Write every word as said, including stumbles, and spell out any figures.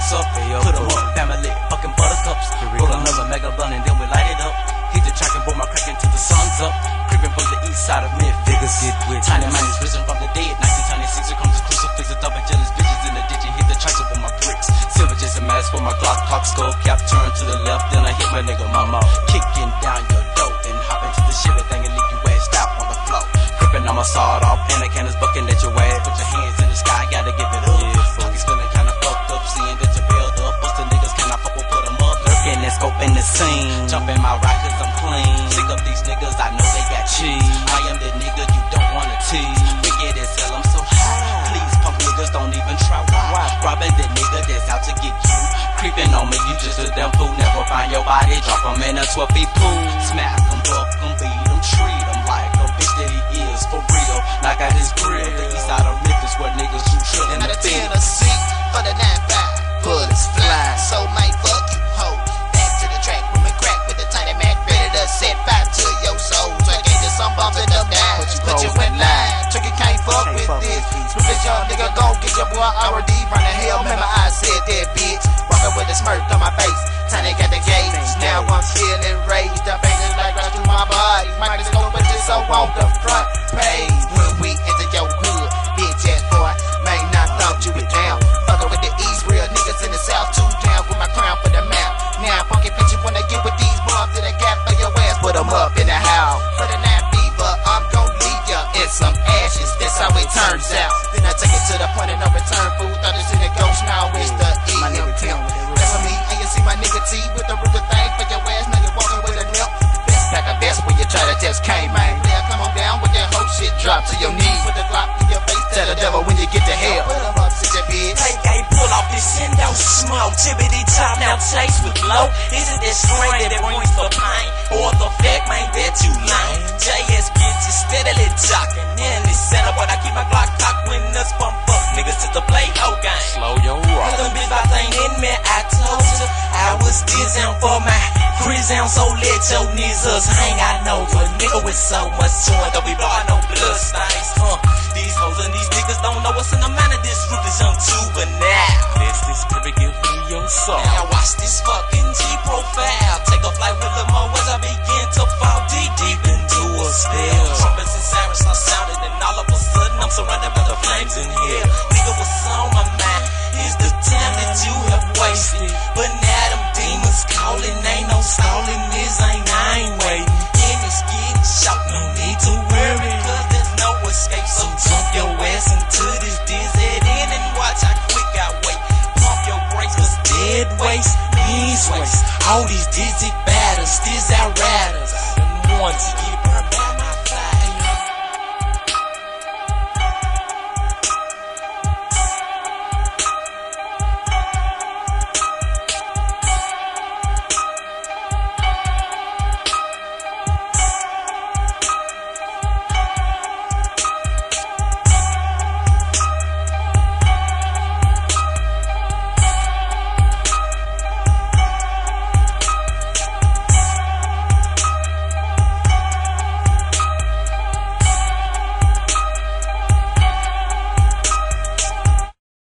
close up. Put them up, family, fucking buttercups. Roll another mega blunt and then we light it up. Hit the track and roll my crack until the sun's up. Creeping from the east side of Memphis. Figures get with tiny minds risen from the dead. nineteen ninety-six, here comes the crucifix. A double jealous bitches in the ditch and hit the tracks up on my bricks. Silver just a mask for my Glock, cock, skull cap. Turn to the left, then I hit my nigga mama. Kicking down your door, then hop into the Chevy thing and leave you assed out on the floor. Crippin' on my sawed off, and the cannons bucking at your ass. Put your hands in the sky, gotta give it up. Pockets feeling kinda fucked up, seeing that you build up. Bustin' niggas, can I fuck with put them up? Lurking and scoping the scene. Jump in my ride cause I'm clean. Sick of these niggas, I know they got cheese. I am the nigga you don't wanna tease. Wicked as hell, I'm so high. Please, punk niggas, don't even try. Why? Robbing the nigga that's out to get you. Creeping on me, you just a damn fool. Never find your body, drop them in a twelve feet pool. Smack them, buck them, beat them, treat them like a bitch that he is, for real. Knock out his grill, the east side of Memphis where niggas shoot shit in the field. Tennessee for the nine five, bullets fly, so might fuck you, ho. Back to the track, women crack with the tiny Mac, ready to set fire to your soul. So I gave you some bombs and them down, put you in line. Tricky can't fuck with this. Bitch, young nigga, go get your boy already running hell. Remember I said that, bitch. Walking with a smirk on my face. Tiny got the gauge. Now I'm feeling rage. The bangers like right through my body. Microscope, but this so on the front page. When we enter your hood, bitch ass boy, may not thought you was down. Fucking with the east, real niggas in the south. Too down with my crown for the mouth. Now funky bitches wanna get with these bombs to the gap for your ass. Put them up in the house. For the nine fever, I'm gon' leave ya in some ashes. That's how it turns out. Then I take it to the point of no return. Fool thought it's in the ghost, now it's the E M P. That's for me, and you see my nigga T with the Ruger thing for your ass. Now you walking with a limp. Best pack of best when you try to test K, man. Yeah, come on down with that whole shit. Drop to your knees with the Glock in your face. Tell the devil when you get to hell. Put him up, sit your bitch. Hey, hey, pull off this endo smoke. Tippity top, now chase with blow. Is it that strain that brings the pain? Or the fact, man, that you lame? J S bitches steadily talking in the center, but I keep my Glock cocked when us bump up. Niggas to the play whole game. Slow your rock. Them bitch bout ain't in me, I told you. I was dizzy for my prison, so let your nizzles hang. I know a nigga with so much joy, don't be blowing no blood stains, huh? These hoes and these niggas don't know what's in the mind of this roof is young juvenile. This this pretty give me your soul. Now watch this fucking G profile. Take a flight with Lil' Mo as I begin to fall deep, deep into a spell. Trumpets and sirens are sounding, and all of a sudden I'm surrounded by the flames in here. Nigga, what's on my mind is the time that you have wasted. But now them demons calling, ain't no stalling. This ain't, I ain't waiting. And it's getting shot, no need to worry, cause there's no escape. So jump your ass into this dizzy end and watch how quick I wait. Pump your brakes, cause dead waste means waste. All these dizzy batters, these outriders, I done want to get